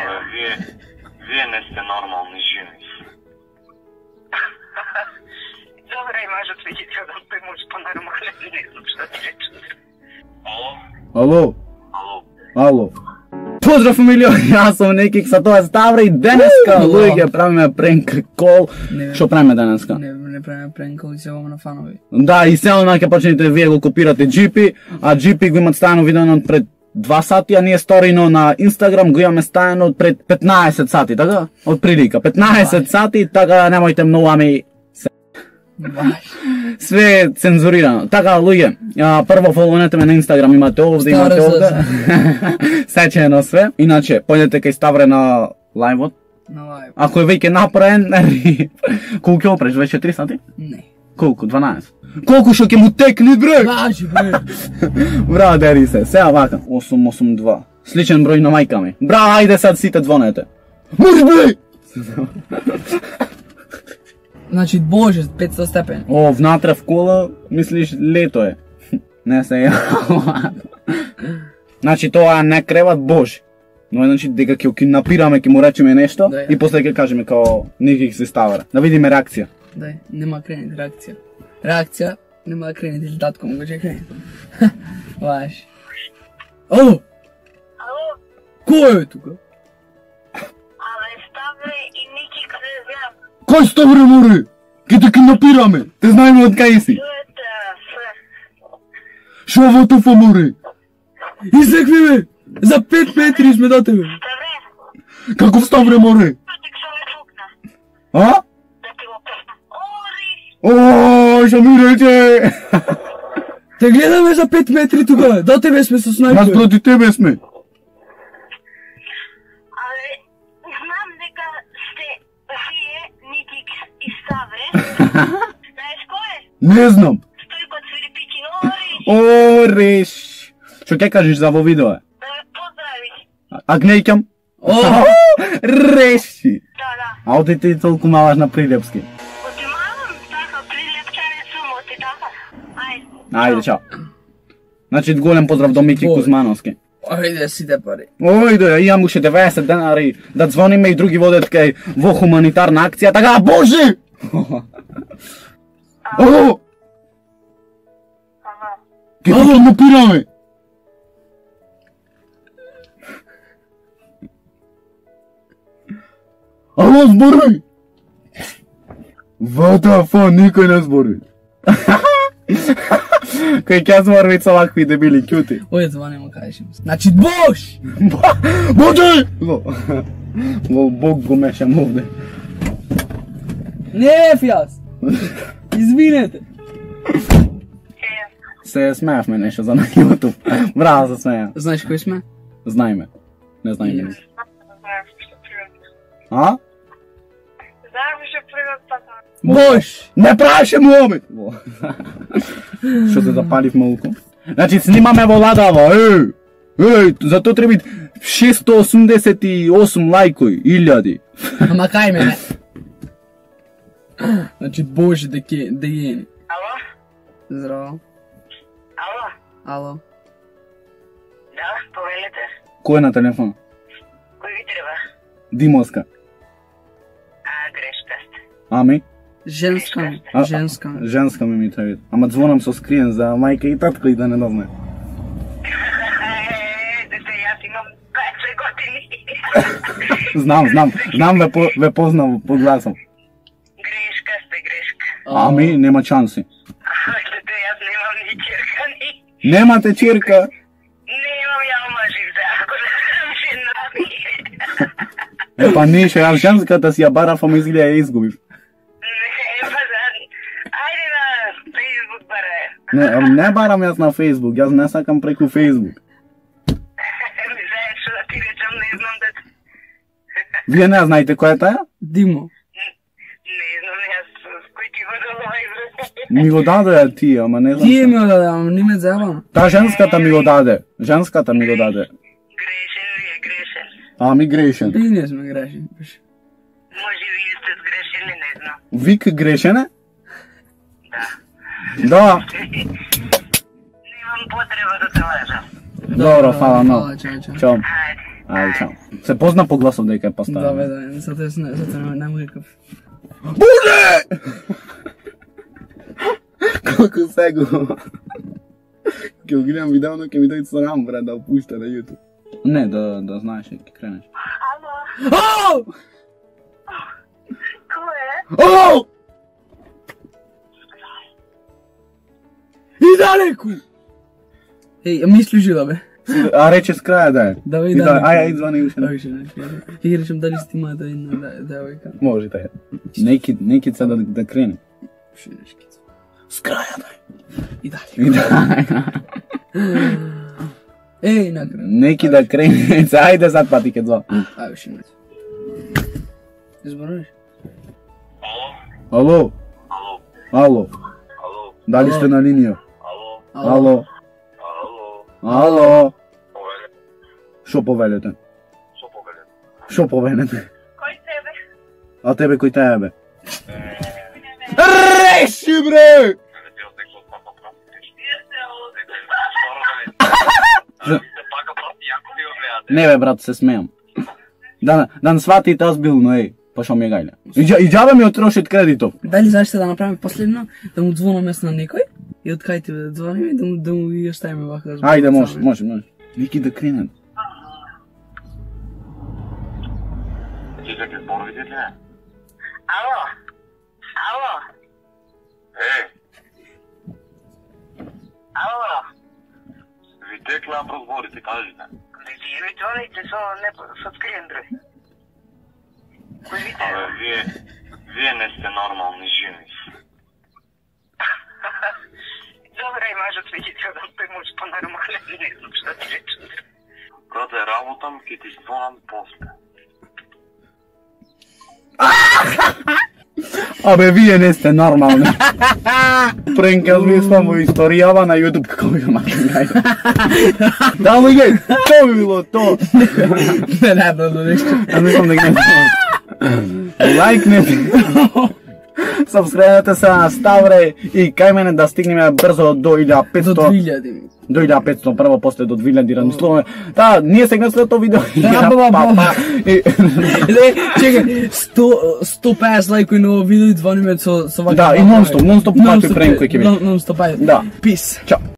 Вие не сте нормални жени. Добре, може да видите да бъдеш по-нормален, не знам što ti reći. Alo? Alo? Pozdrav familijo, jaz sem Nekik, sa to je Stavri, deneska, Luigi, pravime prank call. Što pravime deneska? Ne pravime prank call i se ovo na fanovi. Da, i sve onake počnete vие го копирате GP, а GP го имат ставено видено пред 2 сати, а ние сторino на Instagram го имаме ставено пред 15 сати, така? От прилика, 15 сати, така немојте многу, ами sve je cenzurirano. Така, луѓе, прво фоловнете ме на Instagram, имате овде, имате овде. Сечено све. Иначе, појдете кај Ставре на лајвот. На лајв. Ако е веќе направен, колку ќе опреш, веќе 3 сати? Не. Колку, 12? Колку што ќе му текне, бре? Важи, бре. Браво, дери се, сега вака. 882. Сличен број на мајка ми. Браво, ајде сад сите звонете. Може, бре! Значи, Боже, 500 степени. О, внатре в кола, мислиш, лето е. Не се Значи, тоа не креват Боже. Но значи, дека ќе ги напираме, ќе му речеме нешто и после ќе кажеме као Некик се Ставра. Да видиме реакција. Дај, нема кренет реакција. Реакција, нема да кренет или татко му го ќе кренет. Лаш. Ало! Ало? Кој е тука? Але Ставре и Некик се знам. Кој Ставре, море? Ке те напираме. Те знаеме од кај си. Чуете се. Шо во туфа, море? Изекви ме! За 5 метри сме до тебе. Ставре. Каков Ставре, море? Тик се ме фукна. А? Да ти го пусна. Ори! О, што ми рече? Те гледаме за 5 метри тука. До тебе сме со снайпер. Нас проти тебе сме. Але знам дека сте вие, Некик и Ставре. Знаеш кој е? Не знам. Стои код Свирипичин. Ори! Ореш. Што ќе кажеш за во видео? Да ме поздрави. А гнејќам? О! Реши. Да. А оти ти толку малаш на Прилепски. Отимавам така, прилепчане сум, оти така. Ајде, чао. Значи, голем поздрав до Мики Кузмановски. Ајде сите пари. Ојде, имам уште 90 денари да звониме и други водат кај во хуманитарна акција, така, Боже! Ало! Ке ти напираме! Ало, зборувај! Вадафа, никој не збори. Кој ќе зборувај со вакви дебили ќути. Оје звонимо, кажем. Значи, Бош! Боже! Во Бог го мешам овде. Не, фијас! Извинете. Се смеавме нешто за на YouTube. Браво, се смеа. Знаеш кој сме? Знаеме. Не знаеме. Знаеш што приват. А? Знаеш што приват така. Бош! Не правеше му омет! Што се запалив малку. Значи, снимаме во Ладава, за тоа треба 688 лајкои, 1000. Ама кај мене. Значи, Боже, да јени. Ало? Здраво. Ало? Ало. Да, повелете. Кој е на телефон? Кој ви треба? Димовска. Грешка сте. Ами? Женска ми. Женска ми. Женска ми треба. Ама звонам со скриен за мајка и татко и да не дознае. Дете, јас имам 20 години. Знам, ве познам по гласом. Грешка сте, грешка. Ами, нема шанси. Дете, јас немам ни черка, ни... Немате черка? Немам ја омажив, да, ако да съм жена ми. Па ништо, јас женската си ја бараф, ама изгледа ја изгубив. Не, па да, ајде на Facebook бараја. Не барам јас на Facebook, јас не сакам преку Facebook. Знаеш што да ти речам, не знам да... Вие не знаете која е таа? Димо. Не знам, јас кој ти го долој, брат. Ми го даде ти, ама не знам. Тие ми го даде, ама не ме заебано. Та женската ми го даде. Женската ми го даде. Грешен ви е, грешен. Ами грешен. И не сме грешни. Може вие сте сгрешени, не знам. Вик грешен е? Да. Да. Немам потреба да те лажам. Добро, фала, но. Чао. Чао. Ајде. Ајде, чао. Се позна по гласов дека е поставен. Да, бе, да, затоа нема каков. Буде! Колку сега. Ке го гледам видео, но ке ми дојде срам, брат, да опушта на YouTube. Не, да знаеш, ке кренеш. Ало, Ау! ko je? Ау! И далеку! Еј, ми служила, бе. А рече с краја да е. Да, бе, И да. Ај, звони уште. Ќе ги речем дали стима да една девојка. Може да е. Неки се да крене. С краја да е. И далеку. И да. Еј, накрај. Неки да крене. Ајде сад пати ке два. Ај, уште не. Зборуваш? Ало? Ало, Ало? ало, Дали сте на линија? ало, Ало? ало. Ало? Повеле, Шо повелете? со повеле. Шо повелете? Koj tebe? А тебе кој те е, бе? Реши, бре! Не ти отекло от папа прати. Gdje se ovo? Скоро да не. Се пака прати, јако ли го гледате? Не, бе, брат, се смејам. Да не сватите озбилно, еј. Па шо ми е гајле. И џабе ми отрошит кредитов. Дали знаеш да направиме последно, да му звонаме на некој и од кај тебе да звониме и да му ги оставиме вака да Ајде, може. Неки да кренат. Ти се ке зборовите ли не? Alo, alo, alo. Ви текла прозборите, кажете. Vi zvonite со скриен број. Кој ви Абе, вие не сте нормални жени. Добре, можат видите да тој може по-нормален, не знам што ти речем. Брате, работам, ке ти звонам после. Абе, вие не сте нормални. Пренкал ми смо во историјава на YouTube како ви макам гајде. Да, луѓе, то би било то. Не, нешто. А не сам да ги лайкнете. Сабскрајбнете се на Ставре и кај мене да стигнеме брзо до 1500. До 2000. До 1500, прво, после до 2000 размислуваме. Да, ние сега след тоа видео. Чекај, 150 лајкови на ово видео и звониме со вака. Да, и нон-стоп, пати пренко ќе биде. Нон-стоп, ајде. Да. Пис. Чао.